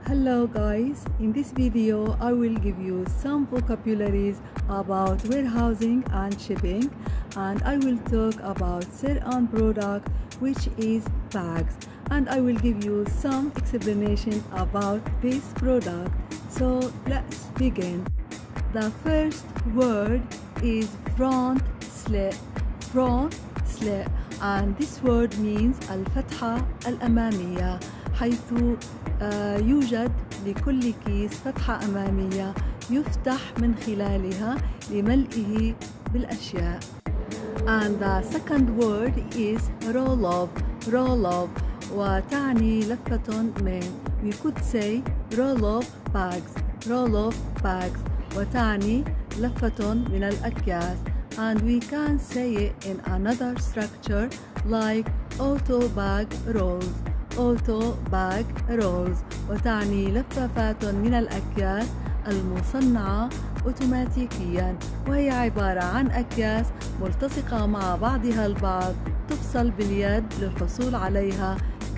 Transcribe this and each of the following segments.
Hello guys, in this video I will give you some vocabularies about warehousing and shipping, and I will talk about certain product which is bags, and I will give you some explanation about this product. So let's begin. The first word is front slit. Front slit, and this word means الفتحة الأمامية، حيث يوجد لكل كيس فتحة أمامية يفتح من خلالها لملئه بالأشياء. And the second word is roll up. Roll up وتعني لفة من. We could say roll up bags. Roll up bags وتعني لفة من الأكياس. And we can say it in another structure like auto bag rolls. auto bag rolls وتعني لفافات من الأكياس المصنعة أوتوماتيكيا، وهي عبارة عن أكياس ملتصقة مع بعضها البعض تفصل باليد للحصول عليها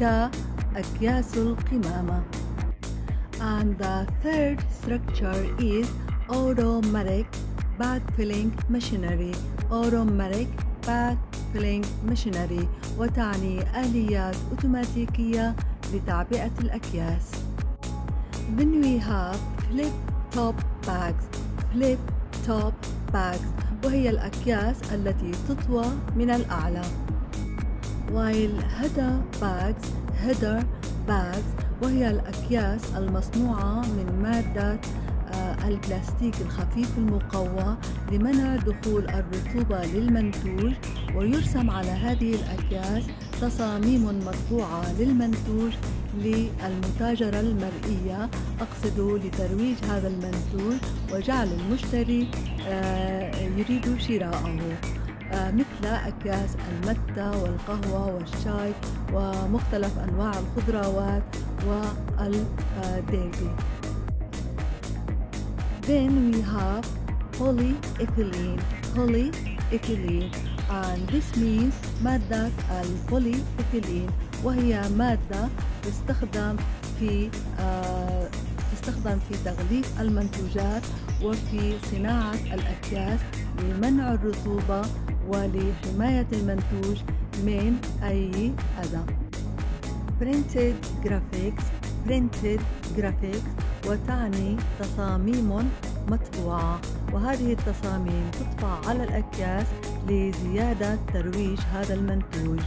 كأكياس القمامة. And the third structure is automatic bag filling machinery. automatic bag filling machinery وتعني آليات أوتوماتيكية لتعبئة الأكياس. Then we have flip top bags. flip top bags وهي الأكياس التي تطوى من الأعلى. while header bags. header bags وهي الأكياس المصنوعة من مادة البلاستيك الخفيف المقوى لمنع دخول الرطوبة للمنتوج، ويرسم على هذه الأكياس تصاميم مطبوعة للمنتوج للمتاجرة المرئية، أقصد لترويج هذا المنتوج وجعل المشتري يريد شراءه، مثل أكياس المتة والقهوة والشاي ومختلف أنواع الخضروات والديزي. Then we have polyethylene. polyethylene and this means مادة البوليإثيلين، وهي مادة تستخدم في تغليف المنتوجات وفي صناعة الأكياس لمنع الرطوبة ولحماية المنتوج من أي أذى. printed graphics. printed graphics وتعني تصاميم مطبوعة، وهذه التصاميم تطبع على الأكياس لزيادة ترويج هذا المنتوج.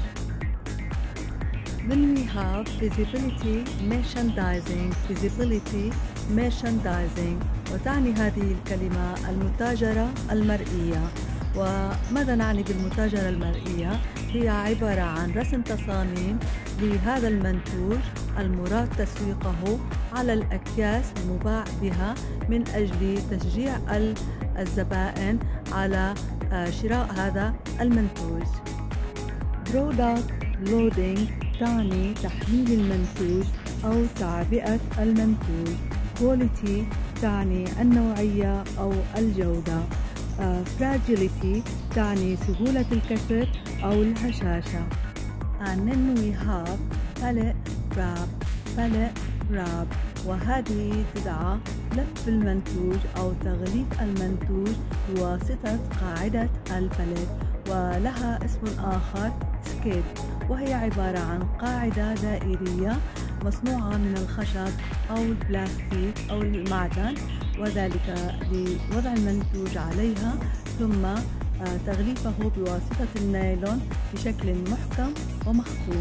Then we have visibility merchandising. visibility merchandising وتعني هذه الكلمة المتاجرة المرئية. وماذا نعني بالمتاجرة المرئية؟ هي عبارة عن رسم تصاميم لهذا المنتوج المراد تسويقه على الأكياس المباع بها من أجل تشجيع الزبائن على شراء هذا المنتوج. product loading تعني تحميل المنتوج أو تعبئة المنتوج. quality تعني النوعية أو الجودة. fragility تعني سهولة الكسر أو الهشاشة. and then we have pallet wrap. pallet wrap وهذه تدعى لف المنتوج أو تغليف المنتوج بواسطة قاعدة الباليت، ولها اسم آخر سكيد، وهي عبارة عن قاعدة دائرية مصنوعة من الخشب أو البلاستيك أو المعدن، وذلك لوضع المنتوج عليها ثم تغليفه بواسطة النايلون بشكل محكم ومخفوض.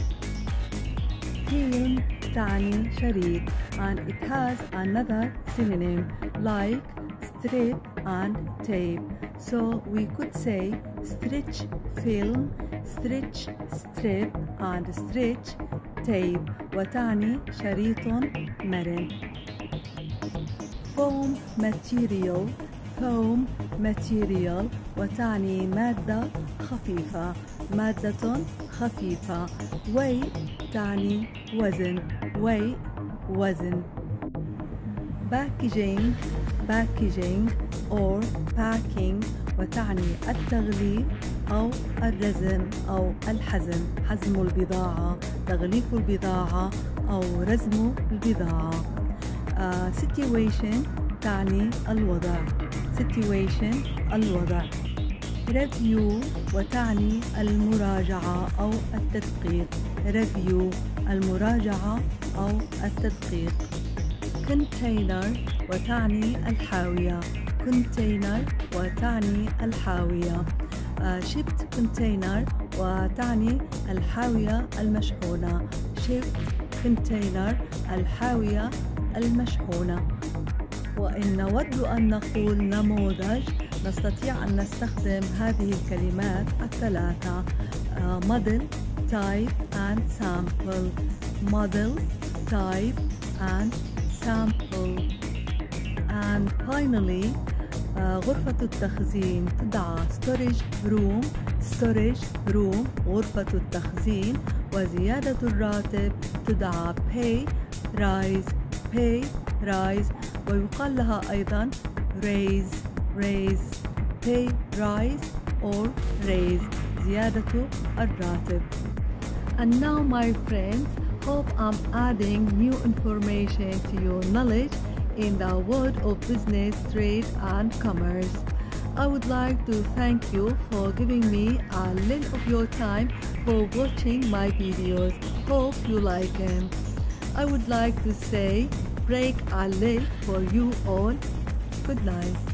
film تعني شريط and it has another synonym like strip and tape. So we could say stretch film, stretch strip and stretch tape وتعني شريط مرن. foam material. foam material وتعني مادة خفيفة. مادة خفيفة. weight تعني وزن. weight وزن. packaging. packaging or packing وتعني التغليف أو الرزن أو الحزم. حزم البضاعة، تغليف البضاعة أو رزم البضاعة. situation تعني الوضع. situation الوضع. review وتعني المراجعة أو التدقيق. review المراجعة أو التدقيق. container وتعني الحاوية. container وتعني الحاوية. shipped container وتعني الحاوية المشحونة. shipped container الحاوية المشحونة. وإن نود أن نقول نموذج نستطيع أن نستخدم هذه الكلمات الثلاثة: model, type and sample. model, type and sample. And finally غرفة التخزين تدعى storage room. storage room غرفة التخزين. وزيادة الراتب تدعى pay rise. pay rise ويقال لها أيضا raise. raise pay rise or raise زيادة الراتب. And now my friends, hope I'm adding new information to your knowledge in the world of business, trade and commerce. I would like to thank you for giving me a little of your time for watching my videos. Hope you like them. I would like to say break a leg for you all. Good night.